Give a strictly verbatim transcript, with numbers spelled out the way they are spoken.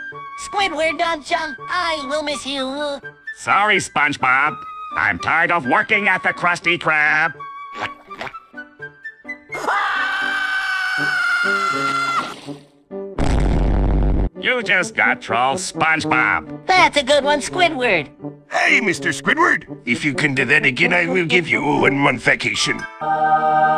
Squidward, don't jump. I will miss you. Sorry, SpongeBob. I'm tired of working at the Krusty Krab. You just got trolled, SpongeBob. That's a good one, Squidward. Hey, Mister Squidward. If you can do that again, I will give you a one-month vacation.